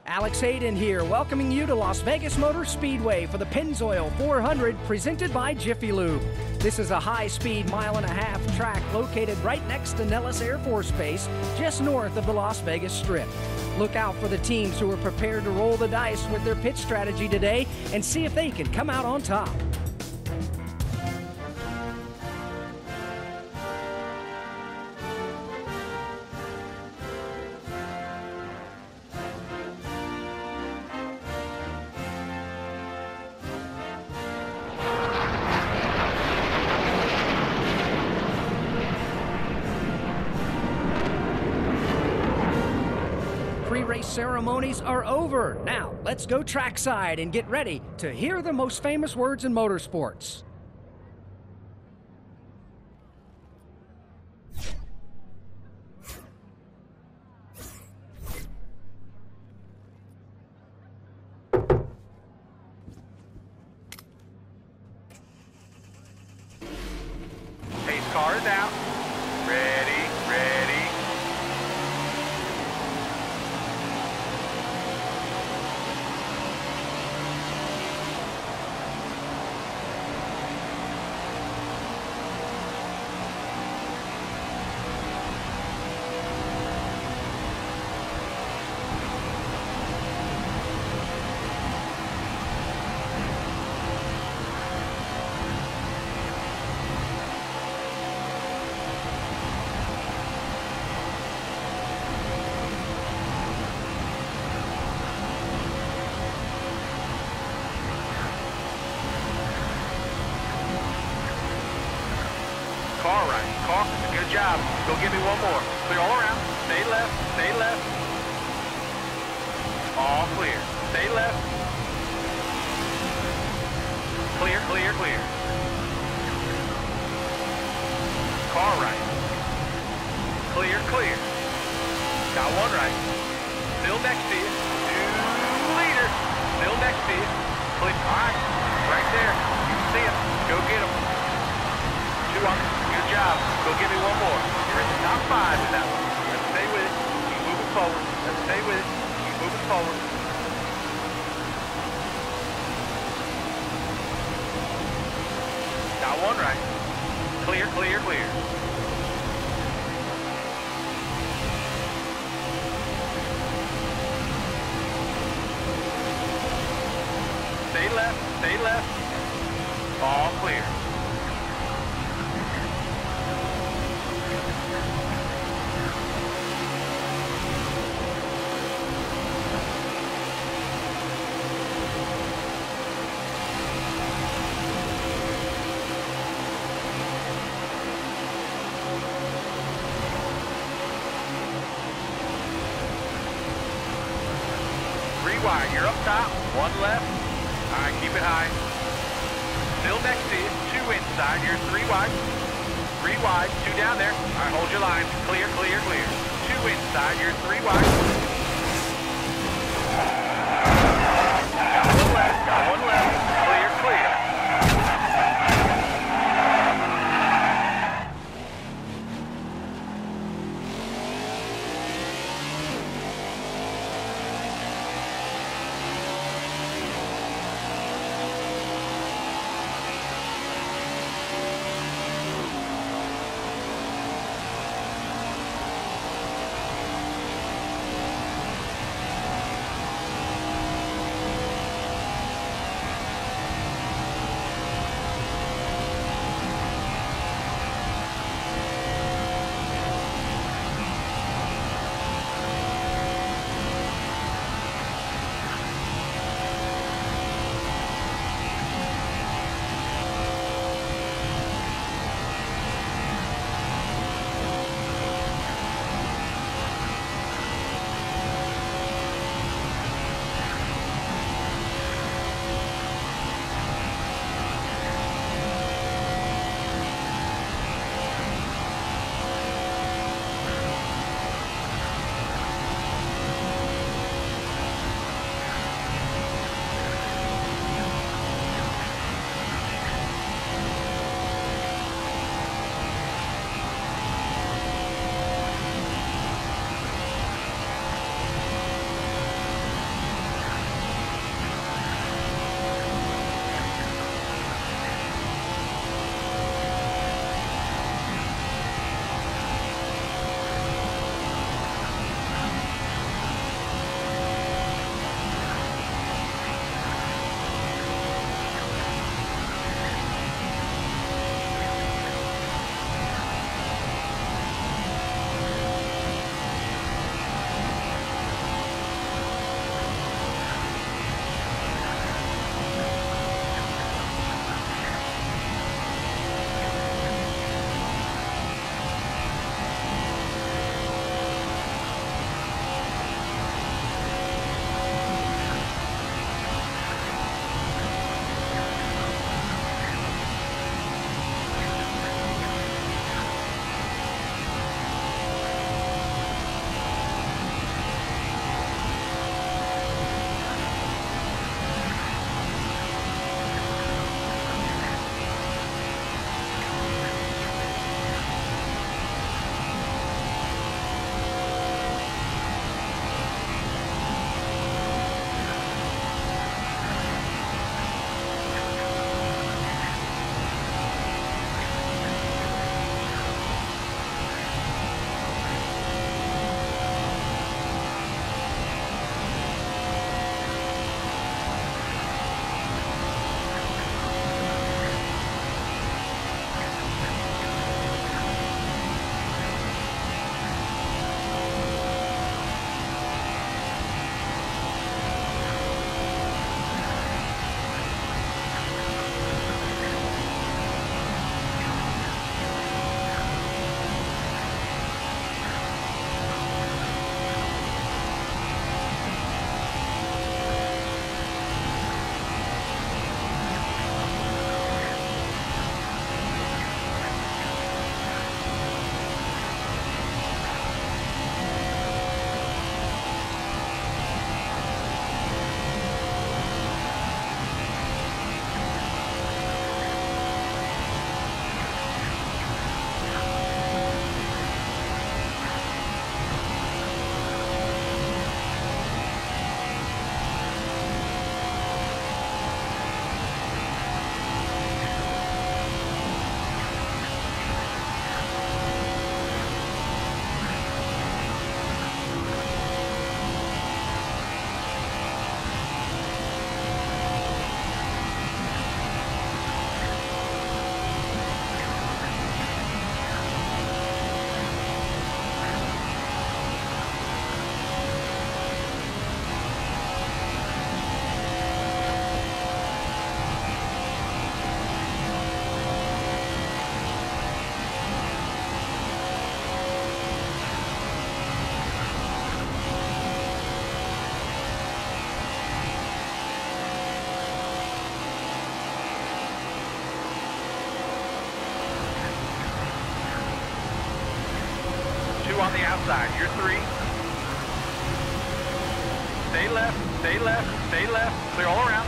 Alex Hayden here, welcoming you to Las Vegas Motor Speedway for the Pennzoil 400 presented by Jiffy Lube. This is a high-speed mile-and-a-half track located right next to Nellis Air Force Base, just north of the Las Vegas Strip. Look out for the teams who are prepared to roll the dice with their pit strategy today and see if they can come out on top. Pre-race ceremonies are over. Now, let's go trackside and get ready to hear the most famous words in motorsports. Pace car is out. Ready, ready. Car right. Car, good job. Go give me one more. Clear all around. Stay left. Stay left. All clear. Stay left. Clear, clear, clear. Car right. Clear, clear. Got one right. Still next to you. Two leader. Still next to you. Clear. All right. Right there. You can see him. Go get him. Two on. Good job. Go give me one more. You're in the top 5 with that one. Let's stay with it. Keep moving forward. Let's stay with it. Keep moving forward. Got one right. Clear, clear, clear. Stay left. Stay left. All clear. Wire, you're up top, one left. All right, keep it high. Still next to you, 2 inside, you're 3 wide. 3 wide, 2 down there. All right, hold your line. Clear, clear, clear. 2 inside, you're 3 wide. Got one left, got one left. Clear, clear. outside. You're 3. Stay left, stay left, stay left. Clear all around.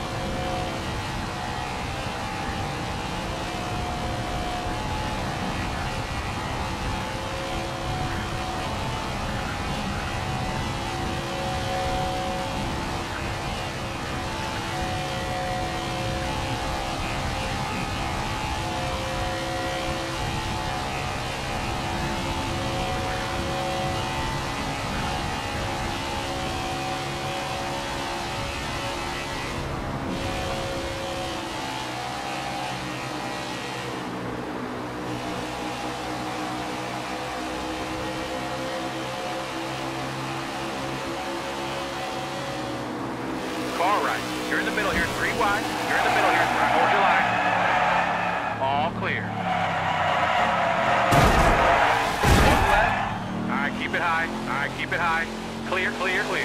Car right. You're in the middle here, 3 wide. You're in the middle here, hold your line. All clear. 1 left. All right, keep it high. All right, keep it high. Clear, clear, clear.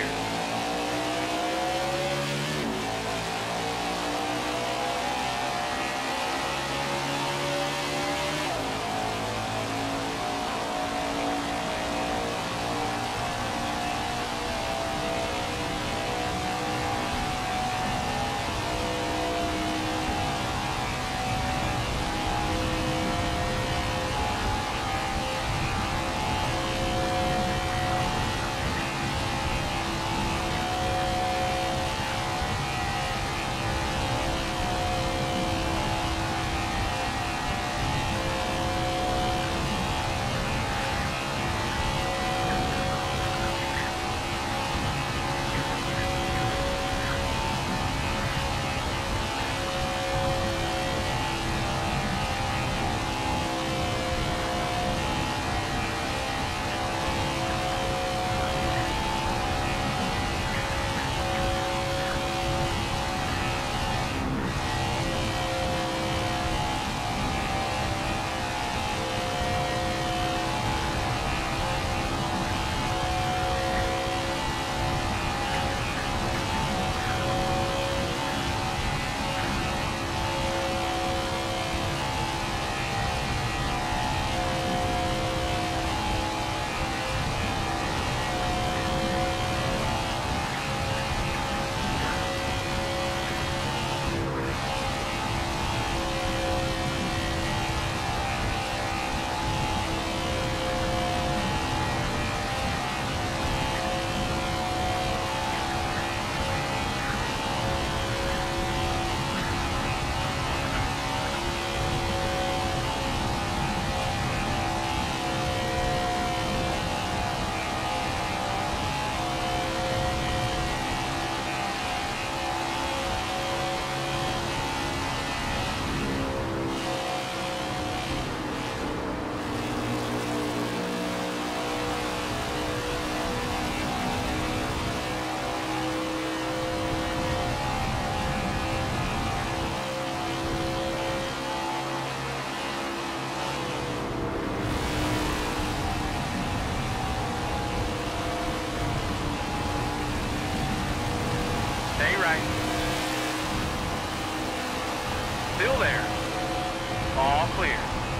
Stay right. Still there. All clear.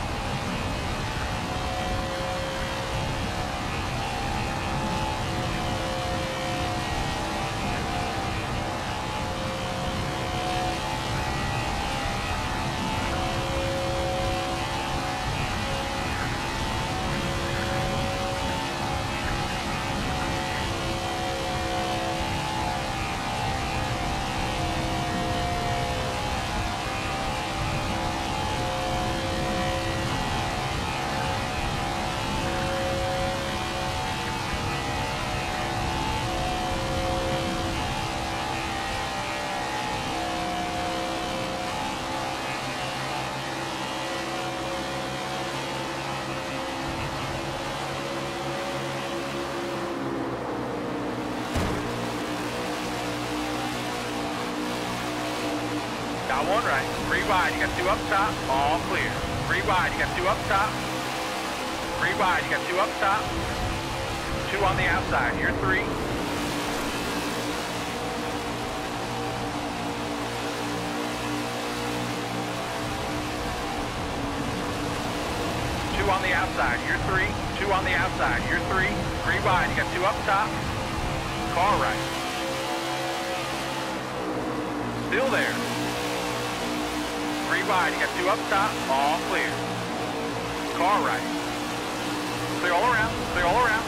Got 1 right. 3 wide. You got 2 up top. All clear. 3 wide. You got 2 up top. 3 wide. You got 2 up top. 2 on the outside. You're 3. 2 on the outside. You're 3. Two on the outside. You're three. Three wide. You got two up top. Car right. Still there. Three wide. You got two up top. All clear. Car right. Clear all around. Clear all around.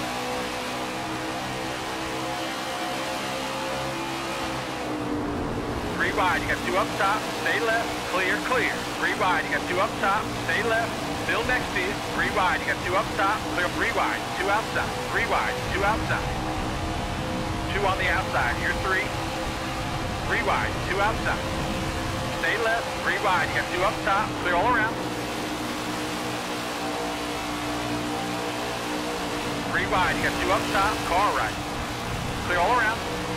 Three wide. You got two up top. Stay left. Clear, clear. Three wide. You got two up top. Stay left. Still next to you. Three wide. You got two up top. Clear. Three wide. Two outside. Three wide. Two outside. Two on the outside. You're three. Three wide. Two outside. Stay left. Three wide. You got two up top. Clear all around. Three wide. You got two up top. Car right. Clear all around.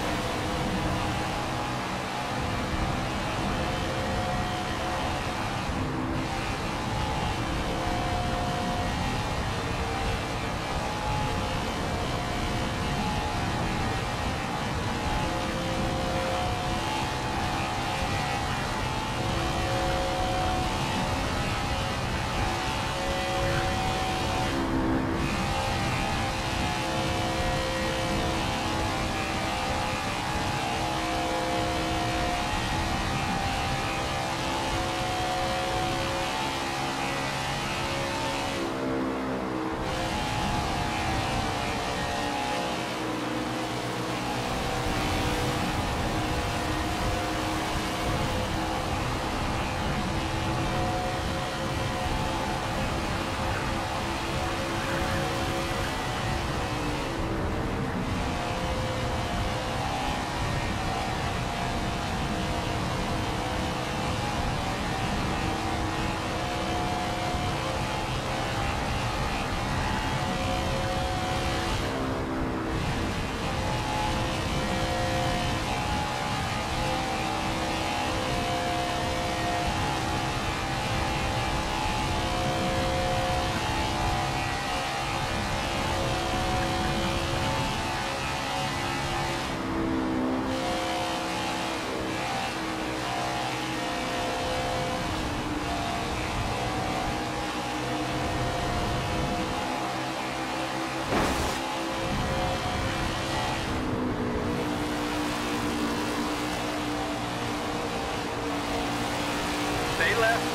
Stay left.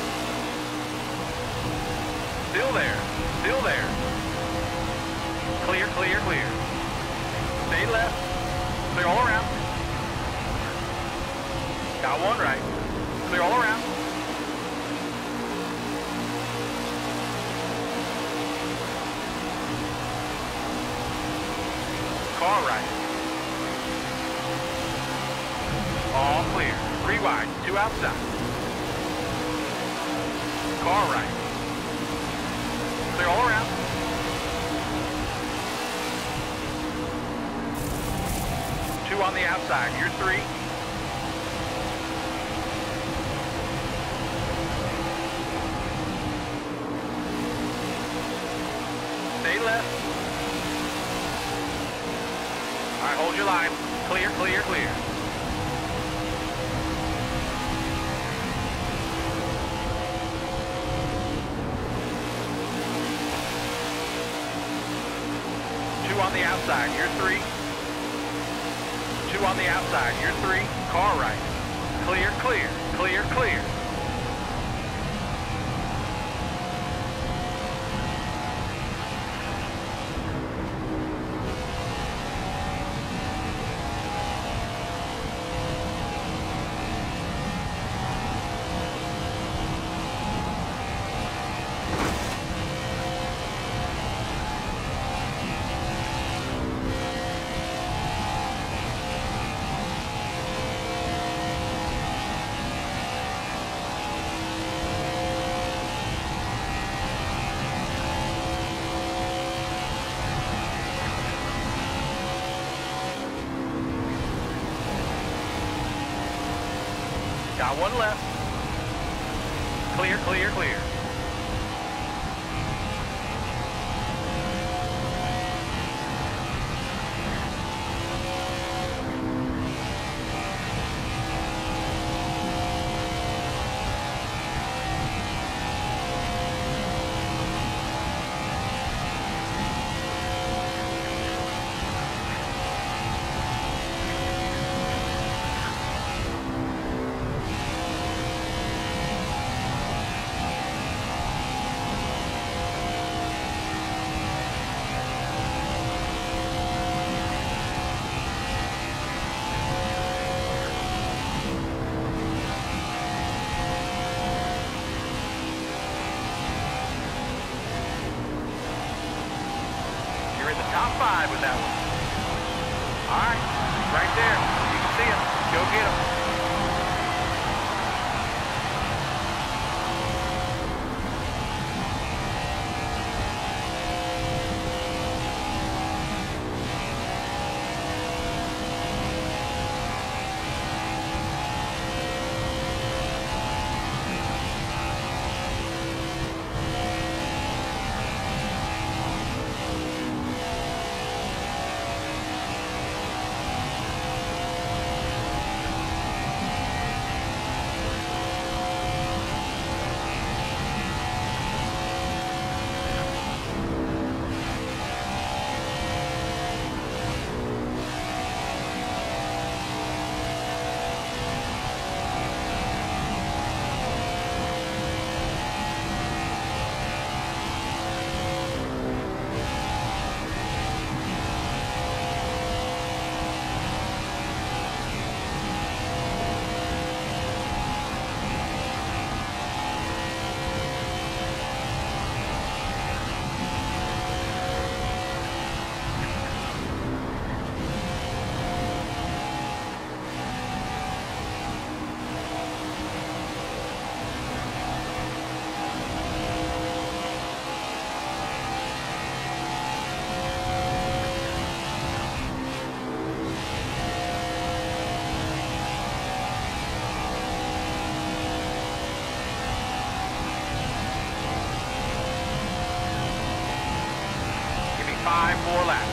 Still there. Still there. Clear, clear, clear. Stay left. Clear all around. Got one right. Clear all around. Car right. All clear. Three wide. Two outside. Car right. Clear all around. Two on the outside. You're three. Stay left. All right, hold your line. Clear, clear, clear. On the outside, you're three. Two on the outside, you're three. Car right. Clear, clear, clear, clear. Got one left. Clear, clear, clear. flag with that one. All right, right there. You can see him. Go get him. Give me 5 more laps.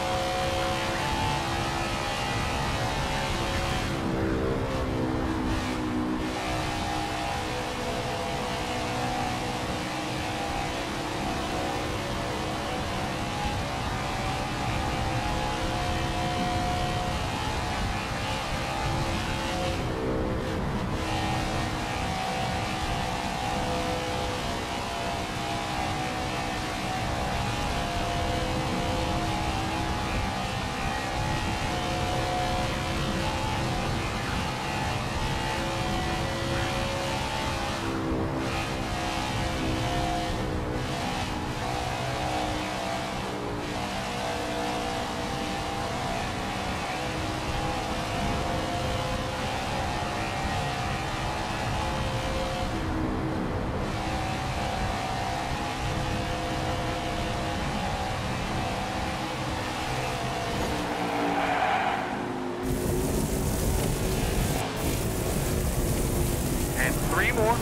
And 3 more.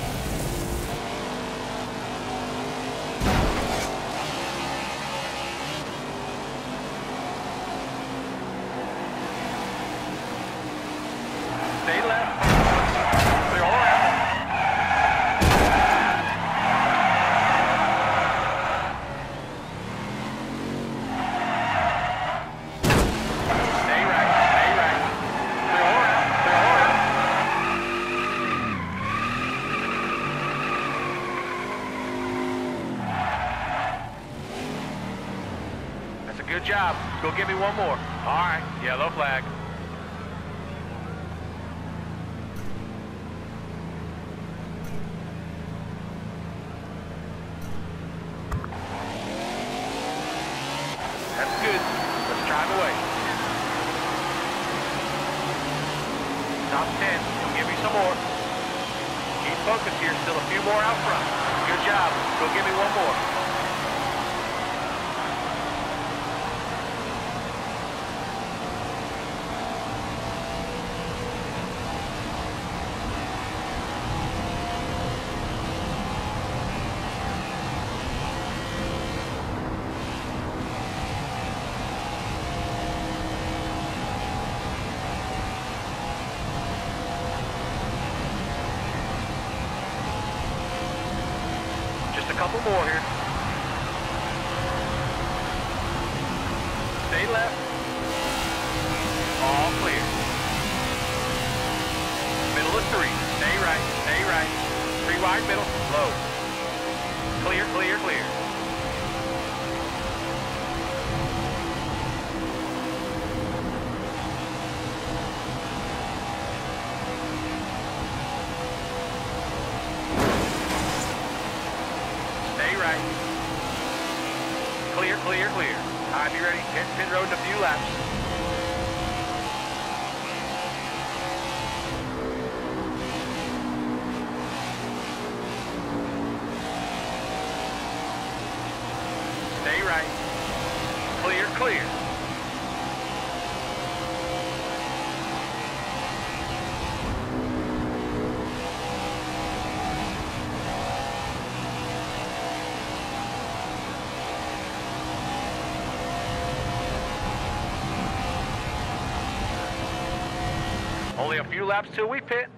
Stay left. Clear all around. Stay right. Stay right. Clear all around. Clear all around. That's a good job. Go get me one more. All right. Yellow flag. That's good. Let's drive away. Top 10. Go give me some more. Keep focused here. Still a few more out front. Good job. Go give me one more. Just a couple more here. Stay left. All clear. Middle of 3. Stay right. Stay right. 3 wide middle. Low. Clear, clear, clear. Stay right. Clear, clear, clear. High right, be ready. Pit road in a few laps. Stay right. Clear, clear. Only a few laps till we pit.